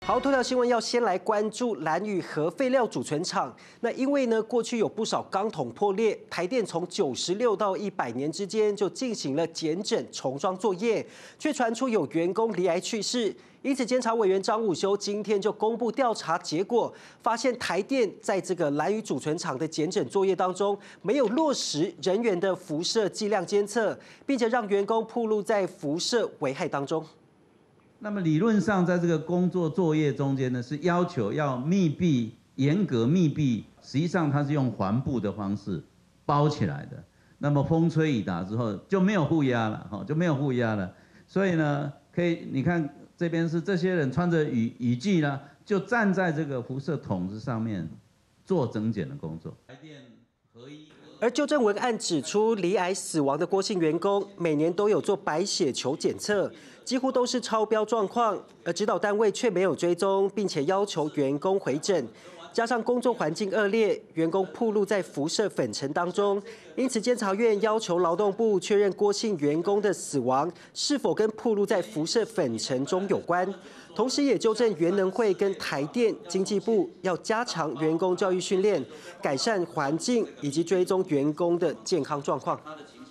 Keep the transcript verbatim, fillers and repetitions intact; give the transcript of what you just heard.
好，头条新闻要先来关注兰屿核废料储存厂。那因为呢，过去有不少钢筒破裂，台电从九十六到一百年之间就进行了检整重装作业，却传出有员工罹癌去世。因此，监察委员张武修今天就公布调查结果，发现台电在这个兰屿储存厂的检整作业当中，没有落实人员的辐射剂量监测，并且让员工暴露在辐射危害当中。 那么理论上，在这个工作作业中间呢，是要求要密闭、严格密闭。实际上，它是用环布的方式包起来的。那么风吹雨打之后就没有负压了，哈，就没有负压了。所以呢，可以你看这边是这些人穿着雨雨具呢，就站在这个辐射筒子上面做整检的工作。台电合一。 而纠正文案指出，罹癌死亡的郭姓员工每年都有做白血球检测，几乎都是超标状况，而指导单位却没有追踪，并且要求员工回诊。加上工作环境恶劣，员工暴露在辐射粉尘当中，因此监察院要求劳动部确认郭姓员工的死亡是否跟暴露在辐射粉尘中有关。 同时，也纠正原能会跟台电、经济部要加强员工教育训练，改善环境以及追踪员工的健康状况。